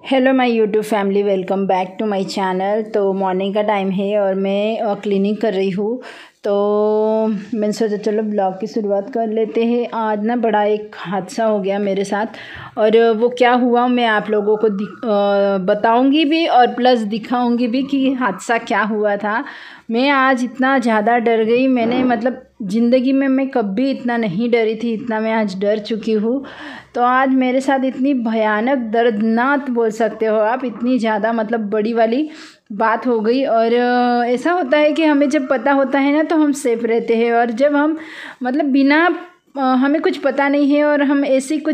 Hello my YouTube family, welcome back to my channel. तो morning का time है और मैं क्लीनिंग कर रही हूँ। तो मैंने सोचा चलो ब्लॉग की शुरुआत कर लेते हैं। आज ना बड़ा एक हादसा हो गया मेरे साथ, और वो क्या हुआ मैं आप लोगों को बताऊंगी भी और प्लस दिखाऊंगी भी कि हादसा क्या हुआ था। मैं आज इतना ज़्यादा डर गई, मैंने मतलब ज़िंदगी में मैं कभी इतना नहीं डरी थी, इतना मैं आज डर चुकी हूँ। तो आज मेरे साथ इतनी भयानक दर्दनाक बोल सकते हो आप, इतनी ज़्यादा मतलब बड़ी वाली बात हो गई। और ऐसा होता है कि हमें जब पता होता है ना तो हम सेफ रहते हैं, और जब हम मतलब बिना हमें कुछ पता नहीं है और हम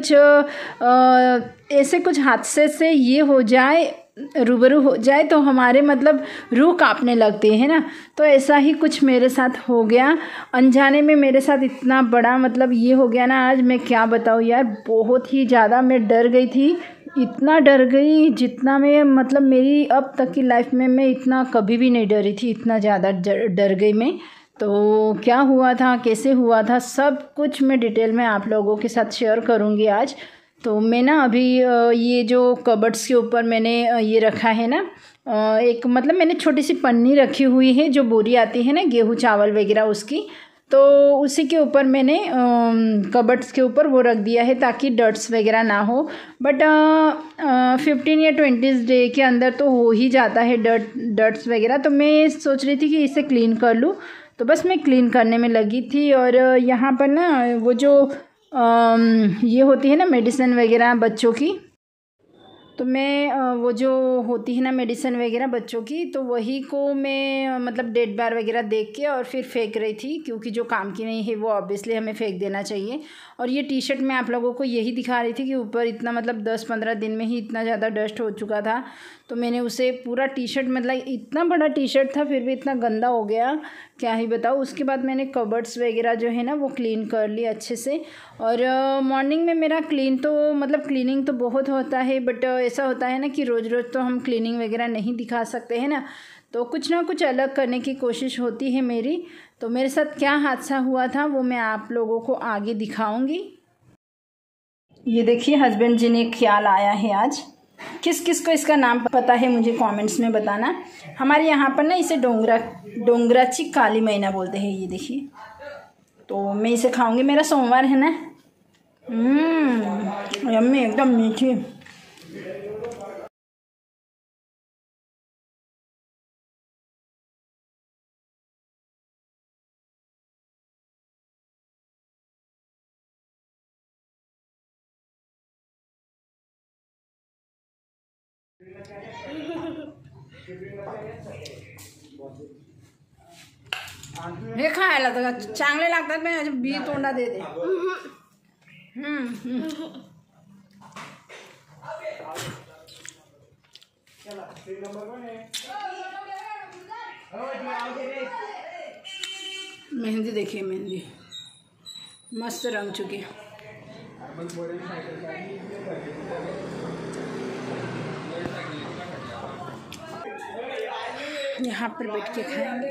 ऐसे कुछ हादसे से ये हो जाए, रूबरू हो जाए, तो हमारे मतलब रूह कांपने लगती है ना। तो ऐसा ही कुछ मेरे साथ हो गया, अनजाने में मेरे साथ इतना बड़ा मतलब ये हो गया ना। आज मैं क्या बताऊँ यार, बहुत ही ज़्यादा मैं डर गई थी, इतना डर गई जितना मैं मतलब मेरी अब तक की लाइफ में मैं इतना कभी भी नहीं डरी थी, इतना ज़्यादा डर गई मैं। तो क्या हुआ था, कैसे हुआ था, सब कुछ मैं डिटेल में आप लोगों के साथ शेयर करूँगी आज। तो मैं ना अभी ये जो कबर्ड्स के ऊपर मैंने ये रखा है ना, एक मतलब मैंने छोटी सी पन्नी रखी हुई है, जो बोरी आती है ना गेहूँ चावल वगैरह उसकी। तो उसी के ऊपर मैंने कबर्ड्स के ऊपर वो रख दिया है ताकि डर्ट्स वगैरह ना हो। बट 15 या 20 डे के अंदर तो हो ही जाता है डर्ट्स वगैरह। तो मैं सोच रही थी कि इसे क्लीन कर लूँ, तो बस मैं क्लीन करने में लगी थी। और यहाँ पर ना वो जो ये होती है ना मेडिसिन वगैरह बच्चों की, तो मैं वो जो होती है ना मेडिसिन वगैरह बच्चों की, तो वही को मैं मतलब डेट बार वगैरह देख के और फिर फेंक रही थी, क्योंकि जो काम की नहीं है वो ऑब्वियसली हमें फेंक देना चाहिए। और ये टी शर्ट मैं आप लोगों को यही दिखा रही थी कि ऊपर इतना मतलब 10-15 दिन में ही इतना ज़्यादा डस्ट हो चुका था। तो मैंने उसे पूरा टी शर्ट मतलब इतना बड़ा टी शर्ट था फिर भी इतना गंदा हो गया, क्या ही बताऊँ। उसके बाद मैंने कबर्ड्स वगैरह जो है ना वो क्लीन कर ली अच्छे से। और मॉर्निंग में मेरा क्लीनिंग तो बहुत होता है, बट ऐसा होता है ना कि रोज़ रोज़ तो हम क्लीनिंग वगैरह नहीं दिखा सकते हैं ना, तो कुछ ना कुछ अलग करने की कोशिश होती है मेरी। तो मेरे साथ क्या हादसा हुआ था वो मैं आप लोगों को आगे दिखाऊंगी। ये देखिए हस्बैंड जी ने ख्याल आया है आज। किस किस को इसका नाम पता है मुझे कमेंट्स में बताना। हमारे यहाँ पर ना इसे डोंगराची काली मैना बोलते हैं। ये देखिए, तो मैं इसे खाऊंगी, मेरा सोमवार है ना। यम्मी, एकदम मीठी। हे खायला तर चांगले लागतात, पण बी तोंडा देते। मेहंदी देखिए, मेहंदी मस्त रंग चुकी। यहाँ पर बैठ के खाएंगे।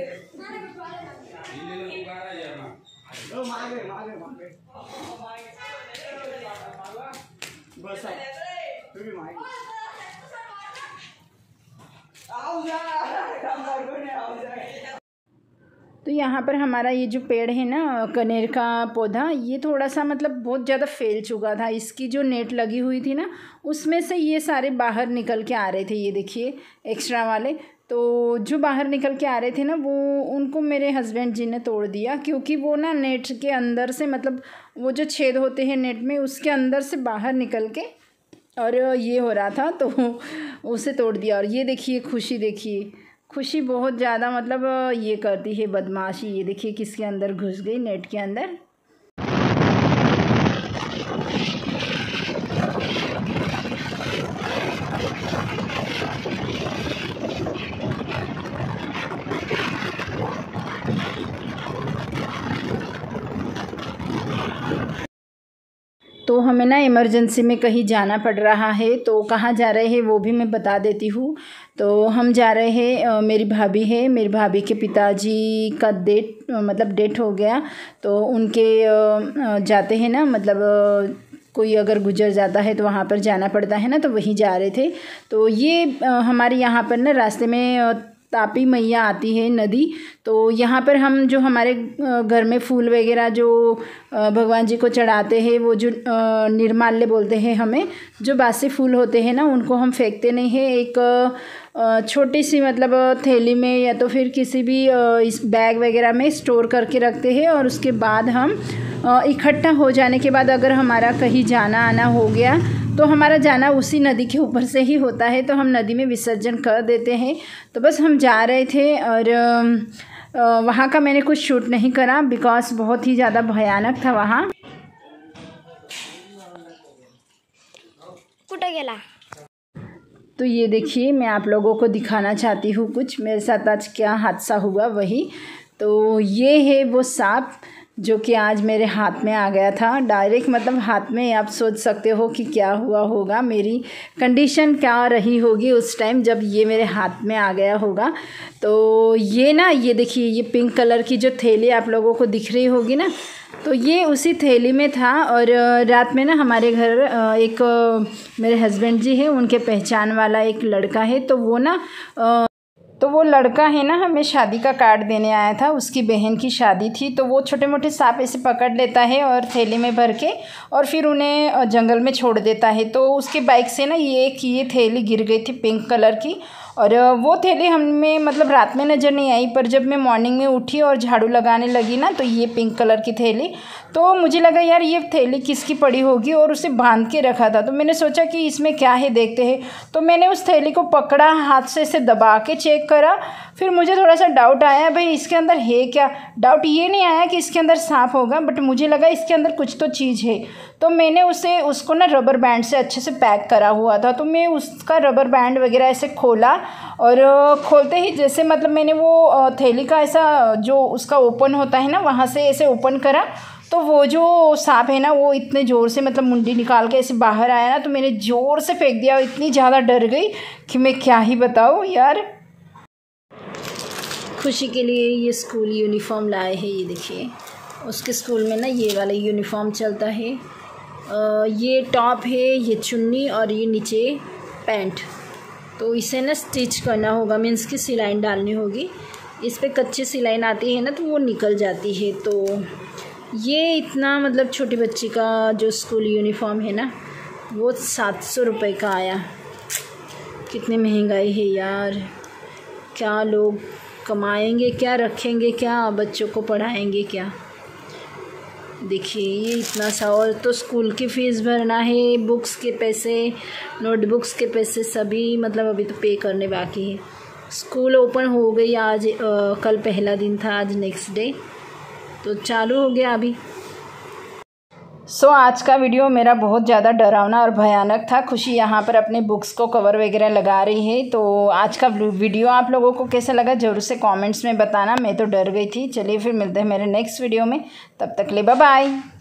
तो यहाँ पर हमारा ये जो पेड़ है ना कनेर का पौधा, ये थोड़ा सा मतलब बहुत ज़्यादा फैल चुका था। इसकी जो नेट लगी हुई थी ना उसमें से ये सारे बाहर निकल के आ रहे थे, ये देखिए एक्स्ट्रा वाले। तो जो बाहर निकल के आ रहे थे ना वो उनको मेरे हस्बैंड जी ने तोड़ दिया, क्योंकि वो ना नेट के अंदर से मतलब वो जो छेद होते हैं नेट में उसके अंदर से बाहर निकल के और ये हो रहा था, तो उसे तोड़ दिया। और ये देखिए खुशी, देखिए खुशी बहुत ज़्यादा मतलब ये करती है बदमाशी। ये देखिए किसके अंदर घुस गई, नेट के अंदर। तो हमें ना इमरजेंसी में कहीं जाना पड़ रहा है, तो कहाँ जा रहे हैं वो भी मैं बता देती हूँ। तो हम जा रहे हैं, मेरी भाभी है, मेरी भाभी के पिताजी का डेथ हो गया। तो उनके जाते हैं ना मतलब कोई अगर गुजर जाता है तो वहाँ पर जाना पड़ता है ना, तो वहीं जा रहे थे। तो ये हमारे यहाँ पर ना रास्ते में तापी मैया आती है नदी, तो यहाँ पर हम जो हमारे घर में फूल वगैरह जो भगवान जी को चढ़ाते हैं, वो जो निर्माल्य बोलते हैं हमें, जो बासी फूल होते हैं ना, उनको हम फेंकते नहीं हैं। एक छोटी सी मतलब थैली में या तो फिर किसी भी इस बैग वगैरह में स्टोर करके रखते हैं, और उसके बाद हम इकट्ठा हो जाने के बाद अगर हमारा कहीं जाना आना हो गया तो हमारा जाना उसी नदी के ऊपर से ही होता है, तो हम नदी में विसर्जन कर देते हैं। तो बस हम जा रहे थे, और वहाँ का मैंने कुछ शूट नहीं करा बिकॉज बहुत ही ज़्यादा भयानक था वहाँ। कुठे गेला? तो ये देखिए, मैं आप लोगों को दिखाना चाहती हूँ कुछ मेरे साथ आज क्या हादसा हुआ वही। तो ये है वो सांप जो कि आज मेरे हाथ में आ गया था डायरेक्ट, मतलब हाथ में। आप सोच सकते हो कि क्या हुआ होगा, मेरी कंडीशन क्या रही होगी उस टाइम जब ये मेरे हाथ में आ गया होगा। तो ये ना, ये देखिए, ये पिंक कलर की जो थैली आप लोगों को दिख रही होगी ना, तो ये उसी थैली में था। और रात में ना हमारे घर एक मेरे हस्बैंड जी हैं, उनके पहचान वाला एक लड़का है, तो वो लड़का है ना हमें शादी का कार्ड देने आया था, उसकी बहन की शादी थी। तो वो छोटे मोटे सांप ऐसे पकड़ लेता है और थैली में भर के, और फिर उन्हें जंगल में छोड़ देता है। तो उसके बाइक से ना ये थैली गिर गई थी पिंक कलर की, और वो थैली हमें मतलब रात में नज़र नहीं आई, पर जब मैं मॉर्निंग में उठी और झाड़ू लगाने लगी ना, तो ये पिंक कलर की थैली, तो मुझे लगा यार ये थैली किसकी पड़ी होगी, और उसे बांध के रखा था। तो मैंने सोचा कि इसमें क्या है देखते हैं। तो मैंने उस थैली को पकड़ा, हाथ से इसे दबा के चेक करा। फिर मुझे थोड़ा सा डाउट आया, भाई इसके अंदर है क्या। डाउट ये नहीं आया कि इसके अंदर सांप होगा, बट मुझे लगा इसके अंदर कुछ तो चीज़ है। तो मैंने उसको ना रबर बैंड से अच्छे से पैक करा हुआ था, तो मैं उसका रबर बैंड वगैरह ऐसे खोला, और खोलते ही जैसे मतलब मैंने वो थैली का ऐसा जो उसका ओपन होता है ना, वहाँ से ऐसे ओपन करा, तो वो जो सांप है ना, वो इतने ज़ोर से मतलब मुंडी निकाल के ऐसे बाहर आया ना, तो मैंने ज़ोर से फेंक दिया। इतनी ज़्यादा डर गई कि मैं क्या ही बताऊँ यार। खुशी के लिए ये स्कूल यूनिफॉर्म लाए हैं, ये देखिए। उसके स्कूल में ना ये वाला यूनिफॉर्म चलता है। ये टॉप है, ये चुन्नी, और ये नीचे पैंट। तो इसे ना स्टिच करना होगा, मीन्स की सिलाई डालनी होगी। इस पे कच्ची सिलाई आती है ना, तो वो निकल जाती है। तो ये इतना मतलब छोटी बच्ची का जो स्कूल यूनिफॉर्म है ना, वो 700 रुपये का आया। कितनी महंगाई है यार, क्या लोग कमाएंगे, क्या रखेंगे, क्या बच्चों को पढ़ाएंगे क्या। देखिए ये इतना सा, और तो स्कूल की फ़ीस भरना है, बुक्स के पैसे, नोटबुक्स के पैसे सभी मतलब अभी तो पे करने बाकी है। स्कूल ओपन हो गई आज, कल पहला दिन था, आज नेक्स्ट डे तो चालू हो गया अभी। सो आज का वीडियो मेरा बहुत ज़्यादा डरावना और भयानक था। खुशी यहाँ पर अपने बुक्स को कवर वगैरह लगा रही है। तो आज का वीडियो आप लोगों को कैसा लगा ज़रूर से कमेंट्स में बताना। मैं तो डर गई थी। चलिए फिर मिलते हैं मेरे नेक्स्ट वीडियो में, तब तक ले बाय बाय।